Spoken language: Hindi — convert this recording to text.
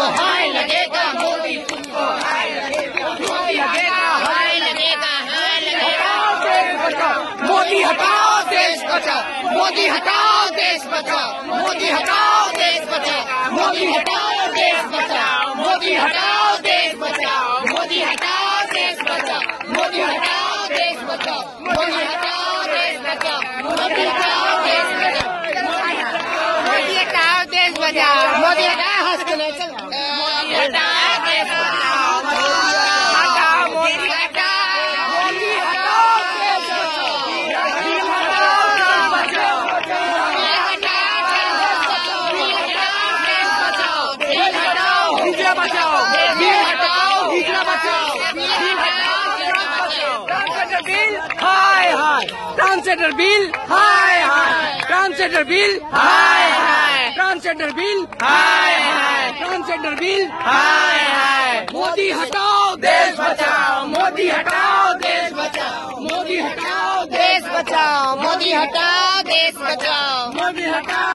हाय लगेगा, मोदी तुमको हाय लगेगा, मोदी लगेगा, हाय लगेगा, हाय लगेगा। देश बचाओ, मोदी हटाओ, देश बचाओ, मोदी हटाओ, देश बचाओ, मोदी हटाओ, देश बचाओ, मोदी हटाओ, देश बचाओ, मोदी हटाओ, देश बचाओ, मोदी हटाओ, देश बचाओ, मोदी हटाओ, देश बचाओ, मोदी हटाओ, देश बचाओ, मोदी हटाओ, देश बचाओ, मोदी हटाओ, देश बचाओ, मोदी हटाओ, हंस के नहीं चल, मोदी हटाओ, देश बचाओ, हटाओ, मोदी हटाओ, मोदी हटाओ, देश बचाओ, मोदी हटाओ, देश बचाओ, मोदी हटाओ, देश बचाओ, हिजरा बचाओ, हिजरा बचाओ, हिजरा बचाओ, ट्रांसजेंडर बिल हाय हाय, ट्रांसजेंडर बिल हाय हाय, ट्रांसजेंडर बिल हाय हाय, ट्रांसजेंडर बिल हाय हाय, ट्रांसजेंडर बिल हाय हाय। मोदी हटाओ, देश बचाओ, मोदी हटाओ, देश बचाओ, मोदी हटाओ, देश बचाओ, मोदी हटाओ, देश बचाओ, मोदी हटाओ।